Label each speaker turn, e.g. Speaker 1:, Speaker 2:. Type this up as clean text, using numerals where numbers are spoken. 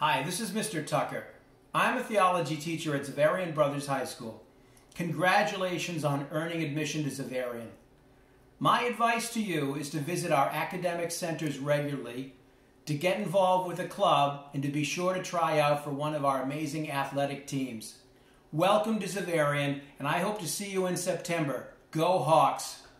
Speaker 1: Hi, this is Mr. Tucker. I'm a theology teacher at Xaverian Brothers High School. Congratulations on earning admission to Xaverian. My advice to you is to visit our academic centers regularly, to get involved with a club, and to be sure to try out for one of our amazing athletic teams. Welcome to Xaverian, and I hope to see you in September. Go Hawks!